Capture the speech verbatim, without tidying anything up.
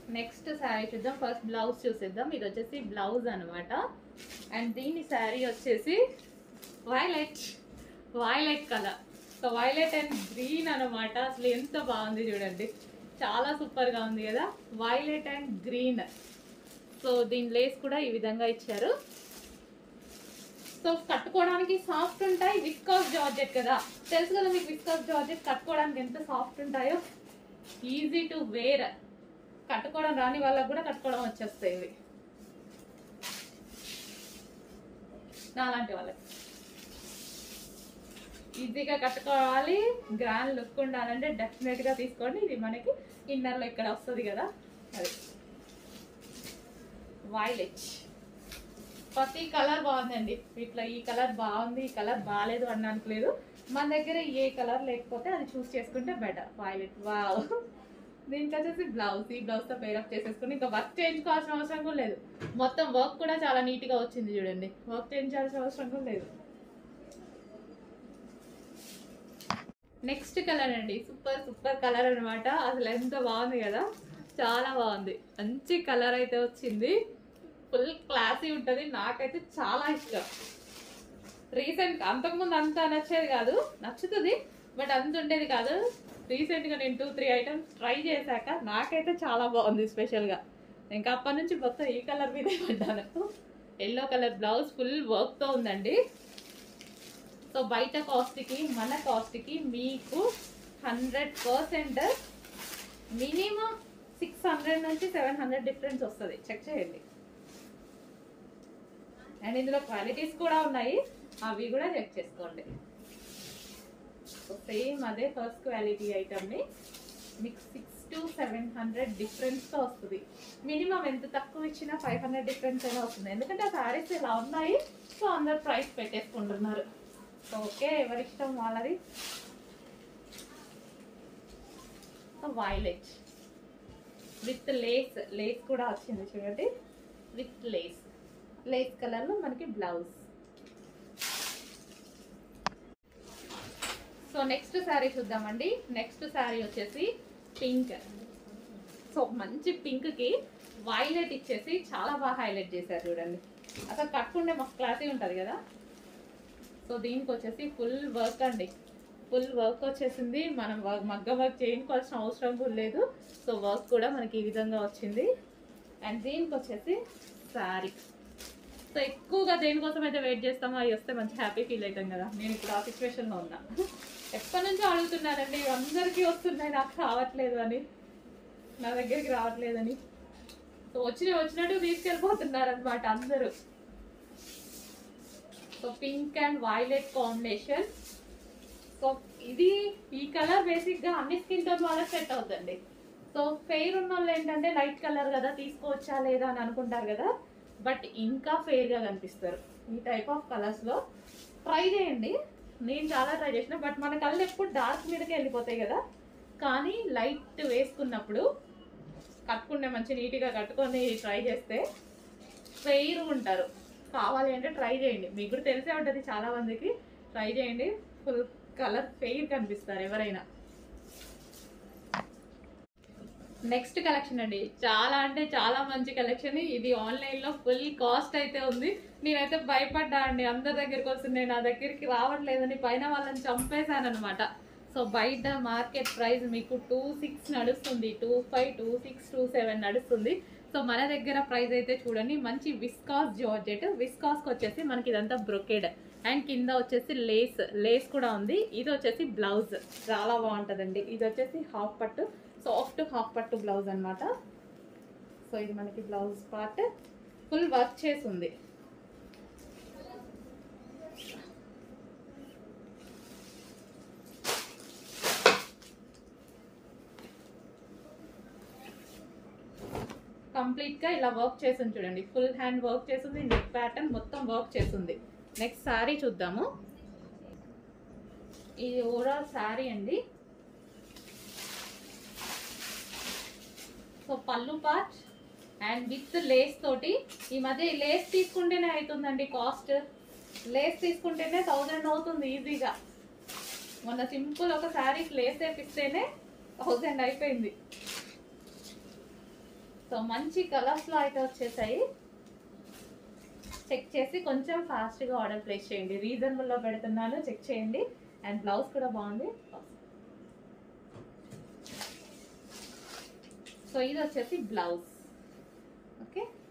Next sari చూద్దాం. First blouse చూసేద్దాం. ఇది వచ్చేసి బ్లౌజ్ అనమాట. అండ్ దీని శారీ వచ్చేసి violet violet colour. So violet and green అనమాట. అసలు ఎంత బాగుంది చూడండి, చాలా సూపర్గా ఉంది కదా, వైలెట్ అండ్ గ్రీన్. సో దీని లేస్ కూడా ఈ విధంగా ఇచ్చారు. సో కట్టుకోవడానికి సాఫ్ట్ ఉంటాయి, విస్కాస్ జార్జెట్ కదా, తెలుసు కదా మీకు విస్కాస్ జార్జెట్ కట్టుకోవడానికి ఎంత సాఫ్ట్ ఉంటాయో. ఈజీ టు వేర్, కట్టుకోవడం రాని వాళ్ళకు కూడా కట్టుకోవడం వచ్చేస్తాయి ఇవి, నాలాంటి వాళ్ళకి ఈజీగా కట్టుకోవాలి. గ్రాండ్ లుక్ ఉండాలంటే డెఫినెట్ గా తీసుకోండి. ఇది మనకి ఇన్నర్ లో ఇక్కడ వస్తుంది కదా, అది వైలెట్. ప్రతి కలర్ బాగుందండి ఇట్లా. ఈ కలర్ బాగుంది, ఈ కలర్ బాగాలేదు అనడానికి లేదు. మన దగ్గర ఏ కలర్ లేకపోతే అది చూస్ చేసుకుంటే బెటర్. Violet wow. దీనికి వచ్చేసి బ్లౌజ్, ఈ బ్లౌజ్ తో పేరప్ చేసేసుకుని ఇంకా వర్క్ చేయించుకోవాల్సిన అవసరం కూడా లేదు. మొత్తం వర్క్ కూడా చాలా నీట్ గా వచ్చింది చూడండి, వర్క్ చేయించాల్సిన అవసరం కూడా లేదు. నెక్స్ట్ కలర్ అండి, సూపర్ సూపర్ కలర్ అనమాట. అసలు ఎంత బాగుంది కదా, చాలా బాగుంది. మంచి కలర్ అయితే వచ్చింది, ఫుల్ క్లాసీ ఉంటుంది. నాకైతే చాలా ఇష్టం. రీసెంట్ అంతకుముందు అంత నచ్చేది కాదు, నచ్చుతుంది బట్ అంత ఉండేది కాదు. రీసెంట్ గా నేను టూ త్రీ ఐటమ్స్ ట్రై చేశాక నాకైతే చాలా బాగుంది స్పెషల్ గా. ఇంకా అప్పటి నుంచి మొత్తం ఈ కలర్ మీదే పడ్డాను. Yellow colour blouse, full work తో ఉందండి. సో బయట కాస్ట్ కి మన కాస్ట్ కి మీకు hundred percent minimum six hundred నుంచి సెవెన్ హండ్రెడ్ డిఫరెన్స్ వస్తుంది, చెక్ చేయండి. అండ్ ఇందులో క్వాలిటీస్ కూడా ఉన్నాయి, అవి కూడా చెక్ చేసుకోండి. సో సేమ్ అదే ఫస్ట్ క్వాలిటీ ఐటమ్ ని మీకు six to seven hundred difference తో వస్తుంది. మినిమం ఎంత తక్కువ ఇచ్చినా ఫైవ్ హండ్రెడ్ డిఫరెన్స్ అయినా వస్తుంది, ఎందుకంటే ఆ శారీస్ ఇలా ఉన్నాయి. సో అందరు ప్రైస్ పెట్టేసుకుంటున్నారు. సో ఓకే, ఎవరి ఇష్టం వాళ్ళది. వైలెట్ విత్ లేస్, లేస్ కూడా వచ్చింది చూడండి, విత్ లేస్, లేస్ కలర్ లో మనకి బ్లౌజ్. సో నెక్స్ట్ శారీ చూద్దామండి. నెక్స్ట్ శారీ వచ్చేసి పింక్. సో మంచి పింక్ కి వైలెట్ ఇచ్చేసి చాలా బాగా హైలైట్ చేశారు చూడండి. అసలు కట్టుకుంటే మస్తు క్లాసీ ఉంటుంది కదా. సో దీనికి వచ్చేసి ఫుల్ వర్క్ అండి, ఫుల్ వర్క్ వచ్చేసింది. మనం మగ్గ వర్క్ చేయించుకోవాల్సిన అవసరం కూడా లేదు. సో వర్క్ కూడా మనకి ఈ విధంగా వచ్చింది. అండ్ దీనికి వచ్చేసి శారీ. సో ఎక్కువగా దేనికోసం అయితే వెయిట్ చేస్తామో అవి వస్తే మంచి హ్యాపీ ఫీల్ అవుతాం కదా. నేను ఇప్పుడు ఆ సిచ్యువేషన్లో ఉన్నా. ఎప్పటి నుంచో అడుగుతున్నానండి, అందరికీ వస్తున్నాయి, నాకు రావట్లేదు అని, నా దగ్గరికి రావట్లేదని. సో వచ్చిన వచ్చినట్టు తీసుకెళ్ళిపోతున్నారు అనమాట అందరూ. So pink and violet combination. So ఇది ఈ కలర్ బేసిక్ గా అన్ని స్కిన్ టోన్ వాళ్ళకి సెట్ అవుతుంది. సో ఫెయిర్ ఉన్న వాళ్ళు ఏంటంటే లైట్ కలర్ కదా తీసుకోవచ్చా లేదా అని అనుకుంటారు కదా, బట్ ఇంకా ఫెయిర్ గా కనిపిస్తారు ఈ టైప్ ఆఫ్ కలర్స్ లో. ట్రై చేయండి, నేను చాలా ట్రై చేసిన, బట్ మన కళ్ళు ఎప్పుడు డార్క్ మీదకే వెళ్ళిపోతాయి కదా. కానీ లైట్ వేసుకున్నప్పుడు కట్టుకుంటే మంచి నీట్గా కట్టుకొని ట్రై చేస్తే ఫెయిర్ ఉంటారు. కావాలి అంటే ట్రై చేయండి, మీకు కూడా తెలిసే ఉంటుంది చాలా మందికి. ట్రై చేయండి, ఫుల్ కలర్ ఫెయిర్ కనిపిస్తారు ఎవరైనా. నెక్స్ట్ కలెక్షన్ అండి, చాలా అంటే చాలా మంచి కలెక్షన్. ఇది ఆన్లైన్ లో ఫుల్ కాస్ట్ అయితే ఉంది. నేనైతే భయపడ్డా అండి, అందరి దగ్గరికి వస్తున్నాయి నా దగ్గరికి రావట్లేదని పైన వాళ్ళని చంపేశాను అనమాట. సో బయట మార్కెట్ ప్రైస్ మీకు టూ సిక్స్ నడుస్తుంది, two five two six two seven నడుస్తుంది. సో మన దగ్గర ప్రైస్ అయితే చూడండి, మంచి విస్కాస్ జార్జెట్. విస్కాస్కి వచ్చేసి మనకి ఇదంతా బ్రొకేడ్ అండ్ కింద వచ్చేసి లేస్, లేస్ కూడా ఉంది. ఇది వచ్చేసి బ్లౌజ్, చాలా బాగుంటుందండి. ఇది వచ్చేసి హాఫ్ పట్టు, సాఫ్ట్ హాఫ్ పట్టు బ్లౌజ్ అనమాట. సో ఇది మనకి బ్లౌజ్ పార్ట్, ఫుల్ వర్క్ చేసి ఉంది. కంప్లీట్ గా ఇలా వర్క్ చేసింది చూడండి, ఫుల్ హ్యాండ్ వర్క్ చేసింది, నెక్ ప్యాటర్న్ మొత్తం వర్క్ చేసింది. నెక్స్ట్ శారీ చూద్దాము. ఇది ఓవరాల్ శారీ అండి. సో పళ్ళు పార్ట్ అండ్ విత్ లేస్ తోటి. ఈ మధ్య ఈ లేస్ తీసుకుంటేనే అవుతుందండి కాస్ట్, లేస్ తీసుకుంటేనే థౌజండ్ అవుతుంది ఈజీగా. మొన్న సింపుల్ ఒక శారీకి లేస్ వేపిస్తేనే థౌజండ్ అయిపోయింది. సో మంచి కలర్స్లో అయితే వచ్చేసాయి. చెక్ చేసి కొంచెం ఫాస్ట్గా ఆర్డర్ ప్లేస్ చేయండి. రీజనబుల్లో పెడుతున్నాను, చెక్ చేయండి. అండ్ బ్లౌజ్ కూడా బాగుంది. సో ఇది వచ్చేసి బ్లౌజ్. ఓకే.